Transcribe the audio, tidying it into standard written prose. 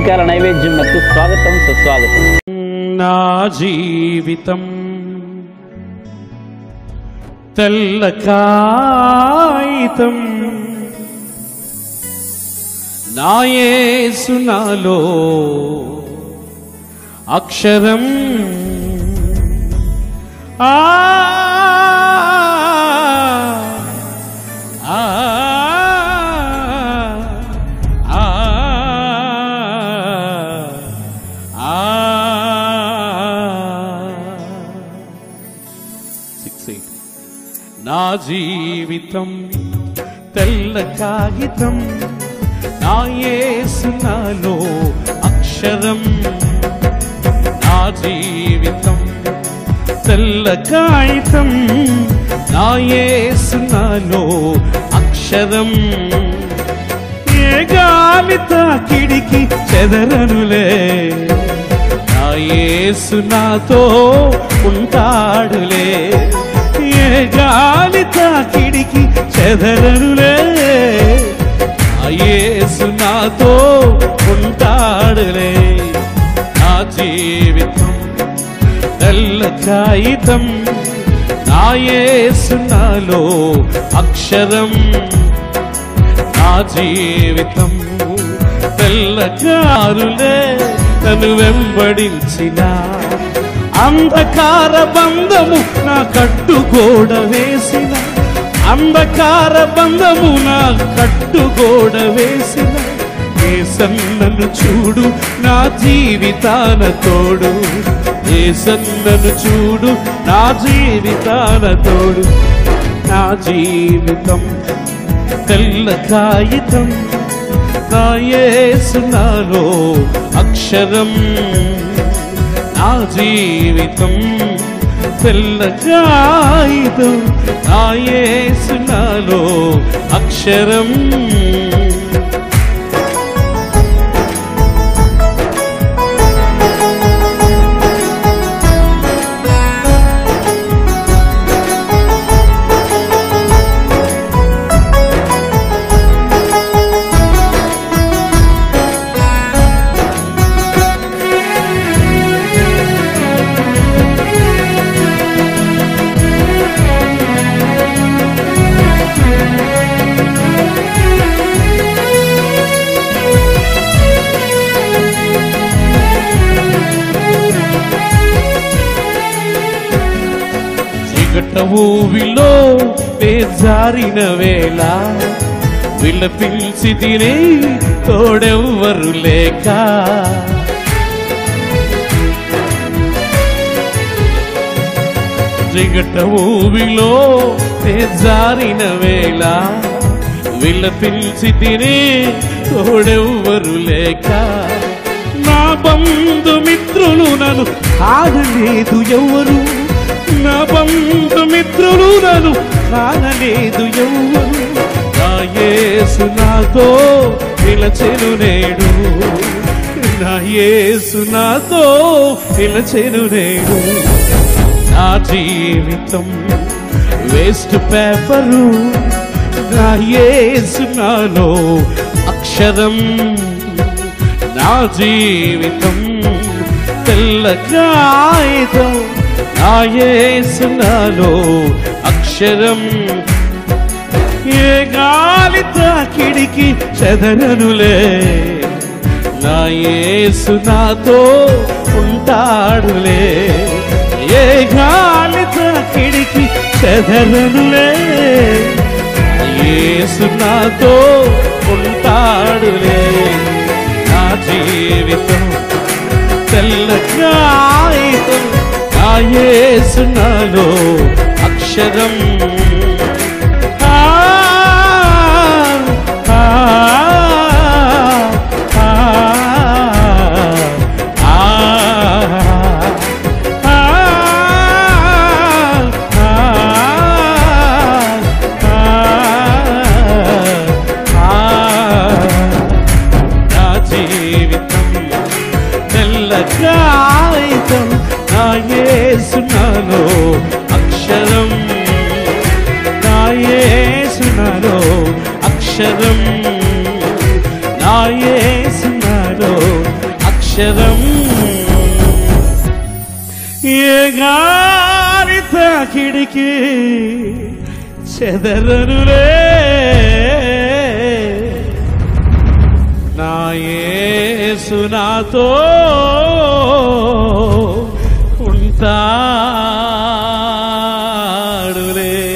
ఉదయకాల నైవేద్యంకు స్వాగతం సుస్వాగతం. నా జీవితం తెల్ల కాగితం, నా యేసు నాలో అక్షరం. ఆ నా జీవితం తెల్ల కాగితం, నా యేసు నాలో అక్షరం. నా జీవితం తెల్ల కాగితం, నా యేసు నాలో అక్షరం. ఏ గాలి తాకిడికి చెదరనులే, నా యేసు నాతో ఉంటాడులే. ఏ గాలి తాకిడికి చెదరనులే, నా యేసు నాతో ఉంటాడులే. నా జీవితం తెల్ల కాగితం, నా యేసు నాలో అక్షరం. నా జీవితం తెల్లకారులే నన్ను వెంబడించిన అంధకార బంధము నా కట్టుగోడ వేసిన, అంధకార బంధము నా కట్టుగోడ వేసిన. యేసన్నను చూడు నా జీవితాన తోడు, యేసన్నను చూడు నా జీవితాన తోడు. నా జీవితం తెల్ల కాగితం, నా యేసు నాలో అక్షరం. నా జీవితం తెల్ల కాగితం, నా యేసు నాలో అక్షరం. ఊవిలో పేజారిన వేళ విలపించి తినే తోడెవ్వరు లేక, జిగట ఊవిలో పేజారిన వేళ విలపించి తినే తోడెవ్వరు లేక. నా బంధుమిత్రులు నన్ను ఆడలేదు ఎవరు, నా బంధుమిత్రులు నన్ను కానలేదు ఎవ్వరు. నా యేసు నాతో నిలచెను నేడు, నా యేసు నాతో నిలచెను నేడు. నా జీవితం వేస్ట్ పేపరు, నా యేసు నాలో అక్షరం. నా జీవితం తెల్ల కాగితం, నా యేసు నాలో అక్షరం. ఏ గాలి తాకిడికి చెదరనులే, నా యేసు నాతో ఉంటాడులే. ఏ గాలి తాకిడికి చెదరనులే, నా యేసు నాతో ఉంటాడులే. నా జీవితం తెల్ల కాగితం, నా యేసు నాలో అక్షరం. నా జీవితం తెల్ల కాగితం, నా యేసు నాలో అక్షరం. నా యేసు నాలో అక్షరం, నా యేసు నాలో అక్షరం ఏ గాలి తాకిడికి చెదరనులే నా యేసు నాతో ఉంటాడులే.